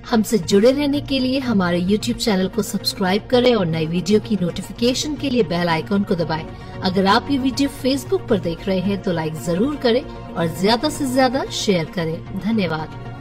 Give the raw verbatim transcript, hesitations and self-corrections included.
हमसे जुड़े रहने के लिए हमारे यूट्यूब चैनल को सब्सक्राइब करें और नई वीडियो की नोटिफिकेशन के लिए बेल आइकॉन को दबाएं। अगर आप ये वीडियो फेसबुक पर देख रहे हैं तो लाइक जरूर करें और ज्यादा से ज्यादा शेयर करें। धन्यवाद।